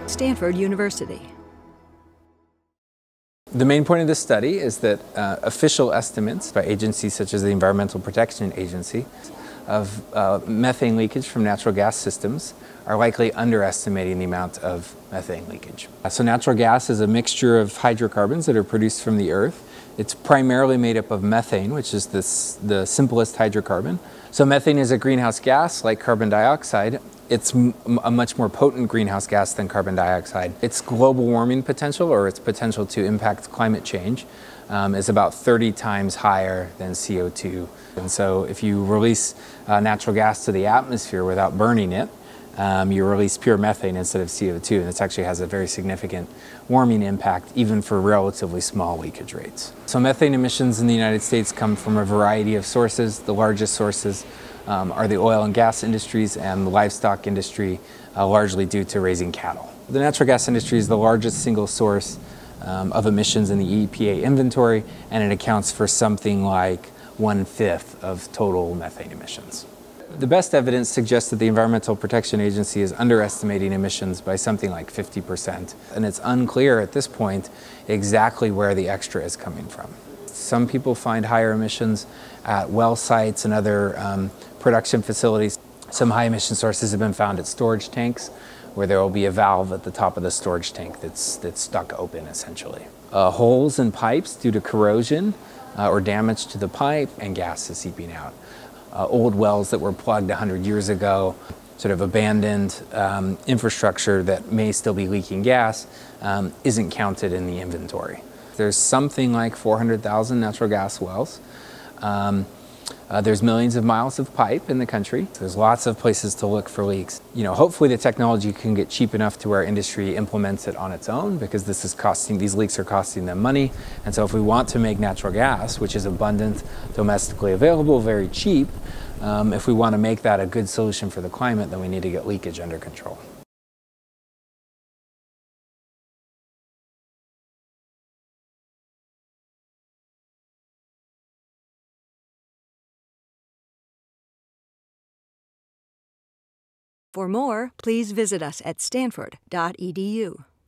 Stanford University. The main point of this study is that official estimates by agencies such as the Environmental Protection Agency of methane leakage from natural gas systems are likely underestimating the amount of methane leakage. So natural gas is a mixture of hydrocarbons that are produced from the earth. It's primarily made up of methane, which is the simplest hydrocarbon. So methane is a greenhouse gas like carbon dioxide. It's a much more potent greenhouse gas than carbon dioxide. Its global warming potential, or its potential to impact climate change, is about 30 times higher than CO2. And so if you release natural gas to the atmosphere without burning it, you release pure methane instead of CO2, and this actually has a very significant warming impact even for relatively small leakage rates. So methane emissions in the United States come from a variety of sources. The largest sources are the oil and gas industries and the livestock industry, largely due to raising cattle. The natural gas industry is the largest single source of emissions in the EPA inventory, and it accounts for something like 1/5 of total methane emissions. The best evidence suggests that the Environmental Protection Agency is underestimating emissions by something like 50%, and it's unclear at this point exactly where the extra is coming from. Some people find higher emissions at well sites and other production facilities. Some high emission sources have been found at storage tanks, where there will be a valve at the top of the storage tank that's stuck open, essentially. Holes in pipes due to corrosion or damage to the pipe, and gas is seeping out. Old wells that were plugged 100 years ago, sort of abandoned infrastructure that may still be leaking gas, isn't counted in the inventory. There's something like 400,000 natural gas wells. There's millions of miles of pipe in the country. There's lots of places to look for leaks. You know, hopefully the technology can get cheap enough to where industry implements it on its own, because these leaks are costing them money. And so if we want to make natural gas, which is abundant, domestically available, very cheap, if we want to make that a good solution for the climate, then we need to get leakage under control. For more, please visit us at stanford.edu.